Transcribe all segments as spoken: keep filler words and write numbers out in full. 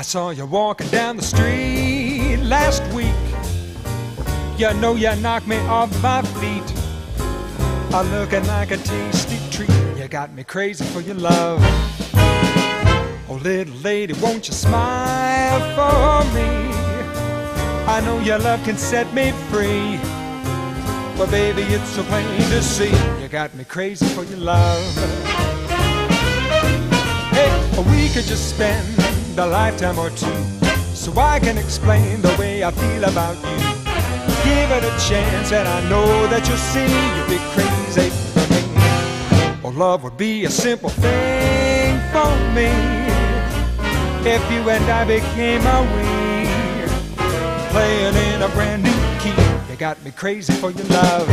saw you walking down the street last week. You know you knocked me off my feet. I'm looking like a tasty treat. You got me crazy for your love. Oh, little lady, won't you smile for me? I know your love can set me free. But baby, it's so plain to see. You got me crazy for your love. Hey, we could just spend a lifetime or two, so I can explain the way I feel about you. Give it a chance and I know that you'll see you'll be crazy for me. Oh, love would be a simple thing for me if you and I became a we, playing in a brand new key. You got me crazy for your love.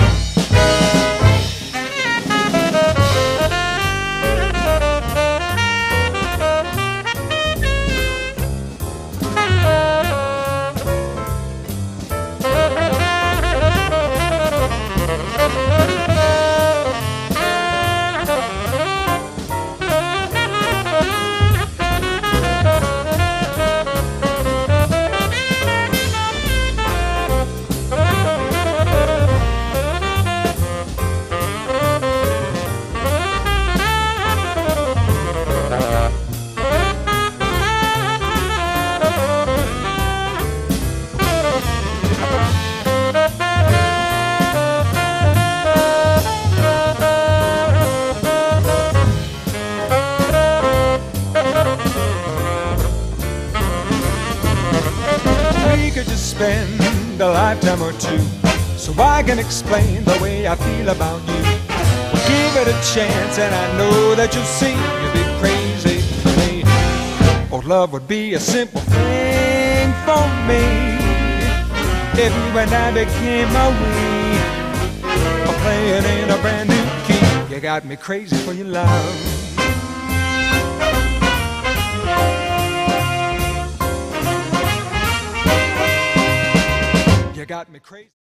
We could just spend a lifetime or two, so I can explain the way I feel about you. Well, give it a chance and I know that you'll see you'll be crazy for me. Oh, love would be a simple thing for me if you and I became a we, or playing in a brand new key. You got me crazy for your love. You got me crazy.